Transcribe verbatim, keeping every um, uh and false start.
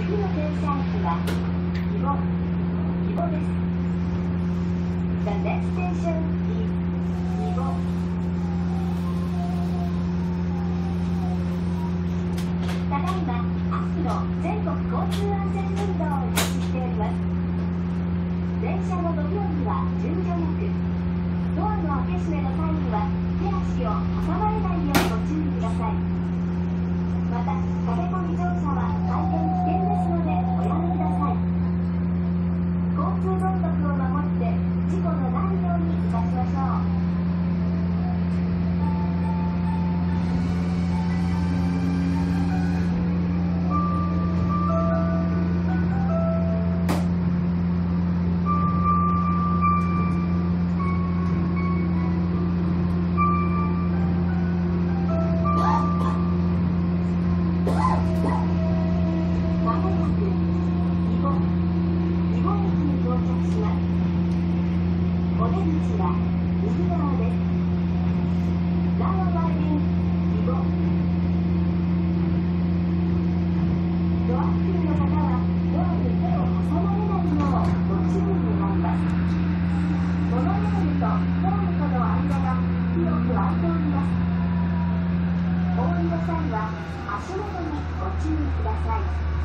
次の停車駅は宜保宜保です。The next station is 宜保。ただいま秋の全国交通安全運動を実施しております。電車の乗り降りは順序よく、ドアの開け閉めの際には手足を挟まれないようご注意ください。また駆け込み乗車は大変危険ですのでおやめください。交通道徳を守って事故のないようにいたしましょう。お出口は右側です。Now arriving 宜保。ドア付近の方はドアに手を挟まれないようご注意願います。モノレールとホームとの間が広く空いております。お降りの際は足元にご注意ください。